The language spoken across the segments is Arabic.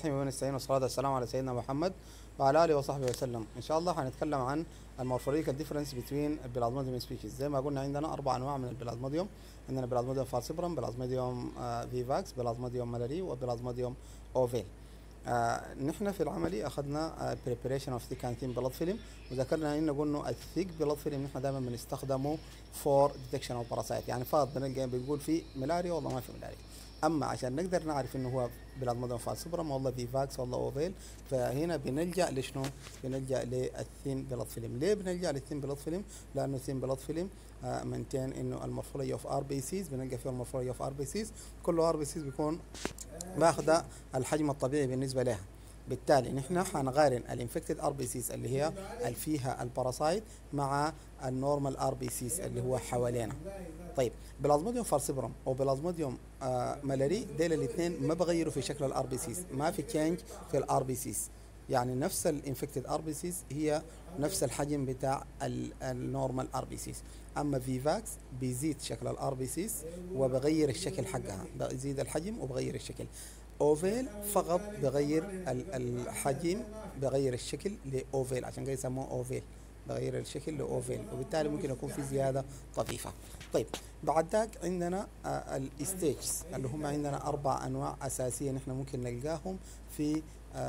الرحيم ونستعين والصلاة والسلام على سيدنا محمد وعلى آله وصحبه وسلم. إن شاء الله هنتكلم عن المورفولوجيكال ديفرنس بين البلازموديوم سبيشيز. زي ما قلنا عندنا 4 أنواع من البلازموديوم. عندنا بلازموديوم فالسيبرم، بلازموديوم فيفاكس، بلازموديوم مالاري، وبلازموديوم اوفيل. نحن في العملي اخذنا بريبريشن اوف ثيك اند ثين بلاد فيلم، وذكرنا ان قلنا الثيك بلاد فيلم نحن دائما بنستخدمه فور ديتكشن اوف باراسايت، يعني فقط بنلقى بنقول في ملاريا والله ما في ملاريا. اما عشان نقدر نعرف انه هو بلازموديوم فالسيبرم والله فيفاكس والله اوفيل، فهنا بنلجا لشنو؟ بنلجا للثين بلاد فيلم. ليه بنلجا للثين بلاد فيلم؟ لانه الثين بلاد فيلم منتين انه المورفولوجي اوف ار بي سيز، بنلقى فيه المورفولوجي اوف ار بي سيز، كل ار بي سيز بيكون باخذ الحجم الطبيعي بالنسبه لها. بالتالي نحن حنقارن الانفكتد ار بي سيز اللي هي اللي فيها الباراسايت مع النورمال ار بي سيز اللي هو حوالينا. طيب بلازموديوم فالسيبرم او بلازموديوم مالاري ديل الاثنين ما بغيروا في شكل الار بي سيز، ما في تشينج في الار بي سيز، يعني نفس الانفكتد ار بي سيز هي نفس الحجم بتاع النورمال ار بي سيز. اما فيفاكس بيزيد شكل الار بي سيز وبغير الشكل حقها، بيزيد الحجم وبغير الشكل. اوفيل فقط بغير الحجم، بغير الشكل لاوفيل، عشان كده يسموه اوفيل، بغير الشكل لاوفيل، وبالتالي ممكن يكون في زياده طفيفه. طيب بعد ذاك عندنا الستيجز اللي هم عندنا 4 انواع اساسيه نحن ممكن نلقاهم في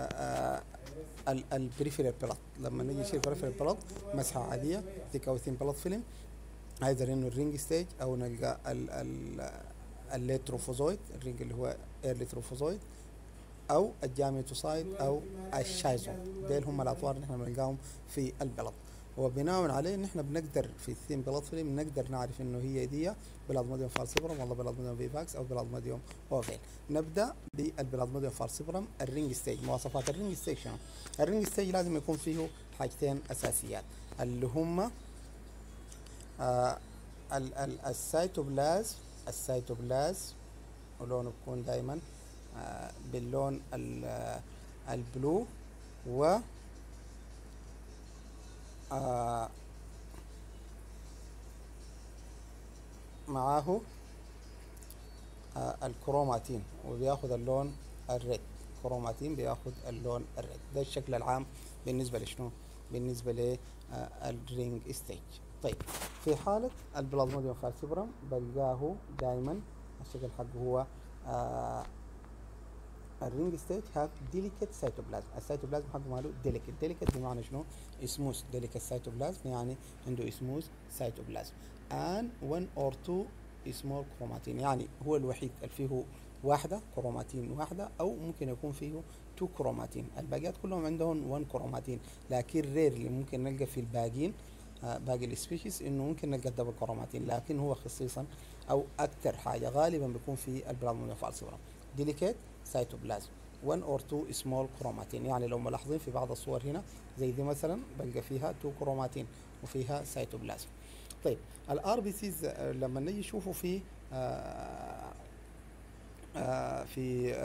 البريفيرال بلاد. لما نيجي نشيل البريفيرال بلاد مسحه عاديه ثيك او ثين بلاد فيلم، ايذر انه الرينج ستيج او نلقى الليتروفوزويد، الرينج اللي هو ايرلي تروفوزويد، او الجاميتوسايد او الشايزون. ديل هم الاطوار اللي احنا بنلقاهم في البلد، وبناء عليه نحن بنقدر في الثيم بلاد فيلم نقدر نعرف انه هي دي بلازموديوم فالسيبرم ولا بلازموديوم فيفاكس او بلازموديوم اوفيل. نبدا بالبلازموديوم فالسيبرم. الرينج ستيج، مواصفات الرينج ستيج شنو؟ الرينج ستيج لازم يكون فيه حاجتين اساسيات اللي هم السيتوبلازم ولونه بيكون دايما باللون البلو، و معاه الكروماتين وبياخد اللون الريد. كروماتين بياخد اللون الريد. ده الشكل العام بالنسبة لشنو؟ بالنسبة للرينج ستيج. طيب في حالة البلازموديوم فالسيبرم بلقاه دايما الشكل حقه هو الرينج ستيج هاف ديليكت سيتوبلازم. السيتوبلازم حقه ماله ديليكت. ديليكت بمعنى شنو؟ سموث. ديليكت سيتوبلازم يعني عنده سموث سيتوبلازم. and 1 or 2 small كروماتين، يعني هو الوحيد اللي فيه واحدة كروماتين واحدة، أو ممكن يكون فيه 2 كروماتين. الباقيات كلهم عندهم 1 كروماتين، لكن رير اللي ممكن نلقى في الباقين باقي السبيشيز انه ممكن نلقى الدبل كروماتين، لكن هو خصيصا او اكثر حاجه غالبا بيكون في البلازموديوم فالسيبرم ديليكيت سيتوبلازم 1 or 2 سمول كروماتين. يعني لو ملاحظين في بعض الصور هنا زي دي مثلا بلقى فيها 2 كروماتين وفيها سيتوبلازم. طيب الار بي سيز لما نيجي نشوفه في في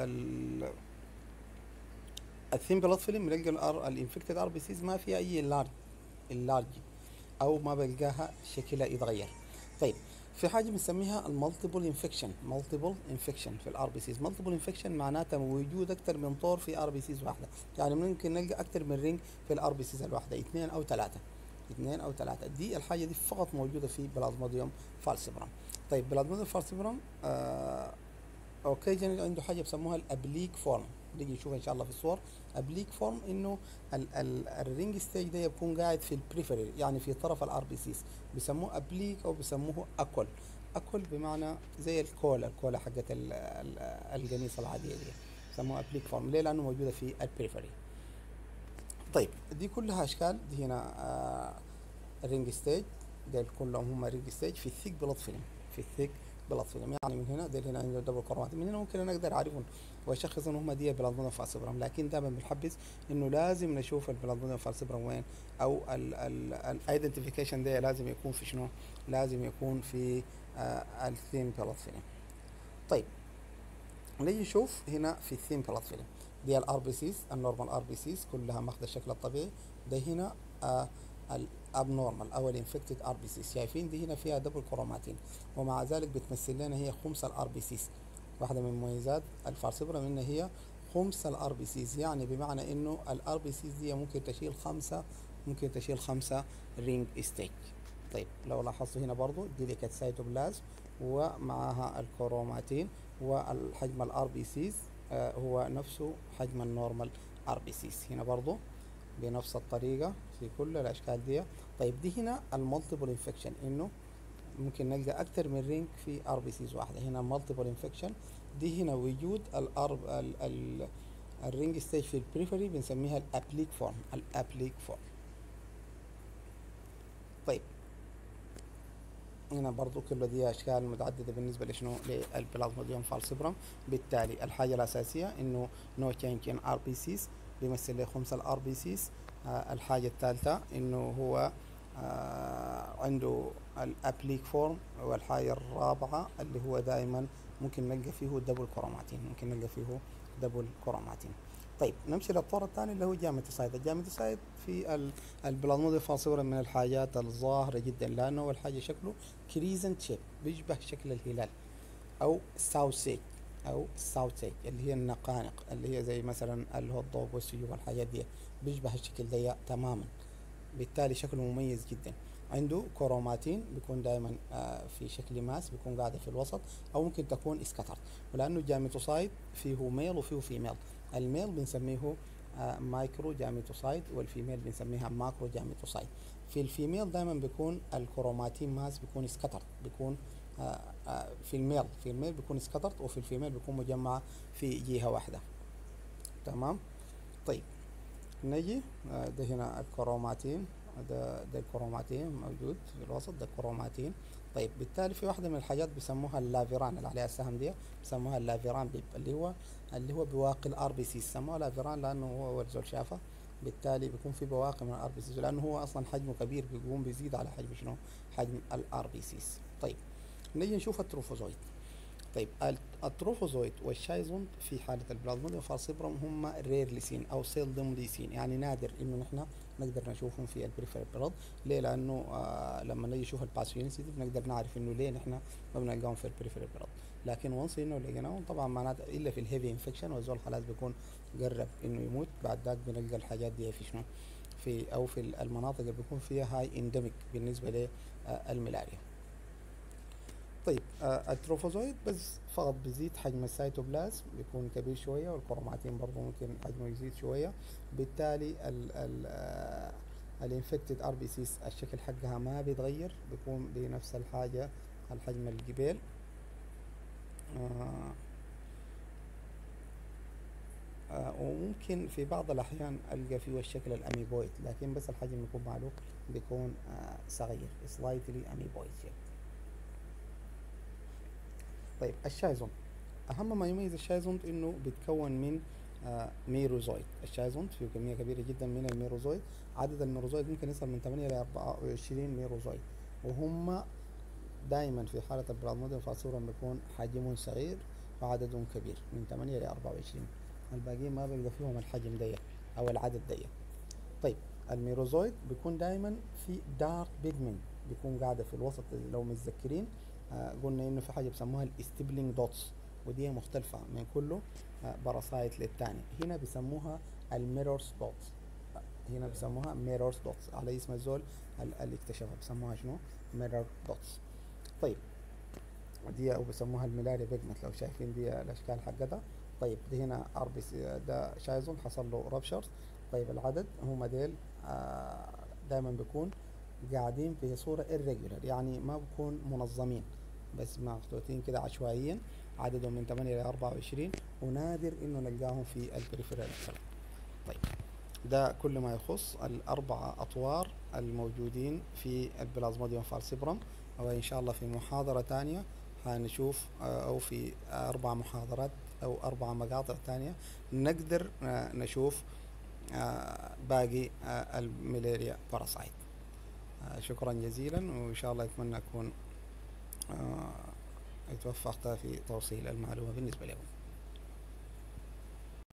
الثين بلاد فيلم بنلقى الانفكتد ار بي سيز ما فيها اي اللارج او ما بلقاها شكلها يتغير. طيب في حاجه بنسميها المالتيبل انفكشن. مالتيبل انفكشن في الار بي سيز. مالتيبل انفكشن معناتها وجود اكثر من طور في ار بي سيز واحده، يعني ممكن نلقى اكثر من رينج في الار بي سيز الواحده، 2 أو 3. دي الحاجه دي فقط موجوده في بلازموديوم فالسيبرم. طيب بلازموديوم فالسيبرم اوكي عنده حاجه بسموها الابليك فورم، نيجي نشوفها ان شاء الله في الصور. ابليك فورم انه الرينج ستيج ده يكون قاعد في البريفري، يعني في طرف الار بي سيز، بيسموه ابليك او بيسموه اكل. اكل بمعنى زي الكولا حقت القميص العاديه دي، بيسموها ابليك فورم. ليه؟ لانه موجوده في البريفري. طيب دي كلها اشكال. دي هنا الرينج ستيج، دول كلهم هم رينج ستيج في الثيك بلاد فيلم. في الثيك بلاد فيلم يعني من هنا دول هنا عنده دبل كروماتين، من هنا ممكن انا اقدر اعرفهم واشخص ان هم دي بلازموديوم فالسيبرم، لكن دائما بنحبذ انه لازم نشوف البلازموديوم فالسيبرم وين، او الايدنتيفيكيشن ده لازم يكون في شنو؟ لازم يكون في الثين بلاد فيلم. طيب نيجي نشوف هنا في الثين بلاد فيلم دي الار بي سيز، النورمال ار بي سيز كلها ماخذه الشكل الطبيعي. ده هنا الابنورمال او الانفكتد ار بي سيز. شايفين دي هنا فيها دبل كروماتين، ومع ذلك بتمثل لنا هي خمس الار بي سيز. واحده من مميزات الفالسيبرم ان هي خمس الار بي سيز، يعني بمعنى انه الار بي سيز دي ممكن تشيل خمسة رينج ستيج. طيب لو لاحظتوا هنا برضو دي اللي كانت سيتوبلازم ومعاها الكروماتين، والحجم الار بي سيز هو نفسه حجم النورمال ار بي سيز هنا برضو بنفس الطريقة في كل الاشكال دي. طيب دي هنا المالتيبل انفكشن، انه ممكن نلقى اكتر من رينج في ار بي سيز واحدة. هنا مالتيبل انفكشن، دي هنا وجود الرينج ستيج في البريفري بنسميها الابليك فورم. طيب هنا برضو كل دي اشكال متعدده بالنسبه لشنو للبلازموديوم فالسيبرم. بالتالي الحاجه الاساسيه انه نو تشينج ان ار بي سيز بيمثل لي خمس الار بي سيز. الحاجه الثالثه انه هو عنده الابليك فورم. والحاجه الرابعه اللي هو دائما ممكن نلقى فيه دبل كروماتين. طيب نمشي للطور الثاني اللي هو جاميتوسايت. الجاميتوسايت في البلازموديوم فالسيبرم من الحاجات الظاهرة جدا، لأنه أول حاجة شكله كريزنت شيب، بيشبه شكل الهلال، أو ساوسيك اللي هي النقانق، اللي هي زي مثلا الهوت دوغ والسيو والحاجات دي، بيشبه الشكل ده تماما. بالتالي شكله مميز جدا. عنده كروماتين بيكون دائما في شكل ماس، بيكون قاعدة في الوسط، أو ممكن تكون اسكتر. ولأنه الجاميتوسايت فيه ميل وفيه فيميل، الميل بنسميه مايكرو جاميتوسايت، والفيميل بنسميها ماكرو جاميتوسايت. في الفيميل دائما بيكون الكروماتين ماس بيكون سكتر، بيكون في الميل بيكون سكتر، وفي الفيميل بيكون مجمع في جهة واحدة. تمام. طيب نجي ده هنا الكروماتين، ده الكروماتين موجود في الوسط، ده الكروماتين. طيب بالتالي في واحدة من الحاجات بيسموها اللافيران اللي عليها السهم دي، بيسموها اللافيران اللي هو بواقي الار بي سي. سموها لافيران لانه هو ورزول شافه. بالتالي بيكون في بواقي من الار بي سي، لانه هو اصلا حجمه كبير بيقوم بيزيد على حجم شنو؟ حجم الار بي سيز. طيب نيجي نشوف التروفوزويد. طيب التروفوزويت والشايزون في حالة البلازموديوم فالسيبرم هم ريرلي سين أو سيلدملي سين، يعني نادر إنه نحن نقدر نشوفهم في البريفيرال بلاد. ليه؟ لأنه لما نيجي نشوف الباثوجينيسيتي بنقدر نعرف إنه ليه نحن ما بنلقاهم في البريفيرال بلاد. لكن وانس إنه لقيناهم طبعا معناته إلا في الهيفي انفكشن والزول خلاص بيكون قرب إنه يموت، بعد ذاك بنلقى الحاجات دي في شنو؟ في المناطق اللي بيكون فيها هاي انديميك بالنسبة للملاريا. طيب التروفوزويد بس فقط بيزيد حجم السيتوبلازم، بيكون كبير شوية، والكروماتين برضه ممكن حجمه يزيد شوية. بالتالي الانفكتد ار بي سيس الشكل حقها ما بيتغير، بيكون بنفس الحاجة الحجم الجبال. وممكن في بعض الأحيان ألقى فيه الشكل الأميبويد، لكن بس الحجم يكون معلوم بيكون صغير slightly أميبويد. طيب الشايزون، أهم ما يميز الشايزون إنه بيتكون من ميروزويد. الشايزون فيه كمية كبيرة جدا من الميروزويد، عدد الميروزويد ممكن يصل من 8 ل 24 ميروزويد، وهم دائما في حالة البلازموديوم فالسيبرم بيكون حجمهم صغير وعددهم كبير من 8 ل 24. الباقيين ما بيبقى فيهم الحجم ده أو العدد ده. طيب الميروزويد بيكون دائما في دارك بيجمنت، بيكون قاعدة في الوسط. لو متذكرين قلنا انه في حاجة بيسموها الاستبلينج دوتس، ودي مختلفة من كله باراسايت للتاني. هنا بيسموها الميرورز دوتس، ميرورز دوتس على اسم الزول اللي اكتشفها، بيسموها شنو؟ ميرور دوتس. طيب دي او بيسموها الميلاريا بيجمنت، لو شايفين دي الاشكال حقتها. طيب دي هنا ار بي سي، ده شايزون حصل له رابشرز. طيب العدد هم ديل دايما بيكون قاعدين في صورة irregular، يعني ما بكون منظمين، بس محطوطين كده عشوائيا، عددهم من 8 ل 24، ونادر انه نلقاهم في البريفيرال. طيب ده كل ما يخص الأربعة أطوار الموجودين في البلازموديوم فالسيبرم. وإن شاء الله في محاضرة تانية هنشوف أو في 4 محاضرات أو 4 مقاطع تانية نقدر نشوف باقي الملاريا باراسايت. شكرا جزيلا، وإن شاء الله أتمنى أكون اتوفقت في توصيل المعلومة بالنسبة لكم.